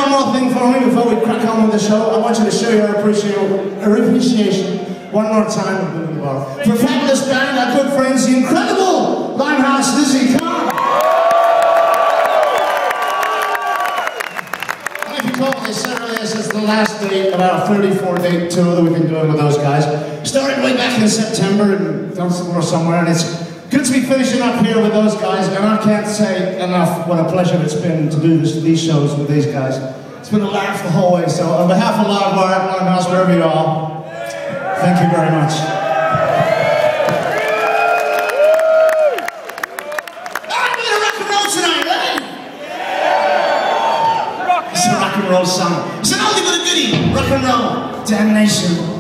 one more thing for me before we crack on with the show. I want you to show your appreciation one more time for a fabulous band, our good friends, the incredible Limehouse Lizzie. Come on! And if you call this earlier, this is the last date of our 34-date tour that we've been doing with those guys. Started way back in September and Dunstable or somewhere, and it's good to be finishing up here with those guys, and I can't say enough what a pleasure it's been to do these shows with these guys. It's been a laugh the whole way, so on behalf of Livewire, Limehouse, wherever you are, thank you very much. Alright, we're gonna rock and roll tonight, ready? It's a rock and roll song. It's an oldie but a goodie, rock and roll, damnation.